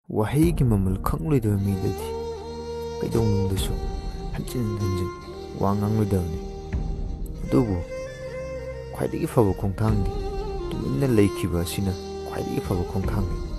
ꯋꯥꯍꯩꯒꯤ ꯃꯃꯜ ꯈꯪꯂꯣꯏꯗꯕ ꯃꯤꯗꯗꯤ ꯀꯩꯗꯧꯅꯨꯡꯗꯁꯨ ꯍꯟꯖꯤꯟ ꯍꯟꯖꯤꯟ ꯋꯥ ꯉꯥꯡꯂꯣꯏꯗꯕꯅꯤ꯫ ꯑꯗꯨꯕꯨ ꯈ꯭ꯋꯥꯏꯗꯒꯤ ꯐꯕ ꯈꯣꯡꯊꯥꯡꯗꯤ ꯇꯨꯃꯤꯟꯅ ꯂꯩꯈꯤꯕ ꯑꯁꯤꯅ ꯈ꯭ꯋꯥꯏꯗꯒꯤ ꯐꯕ ꯈꯣꯡꯊꯥꯡꯅꯤ꯫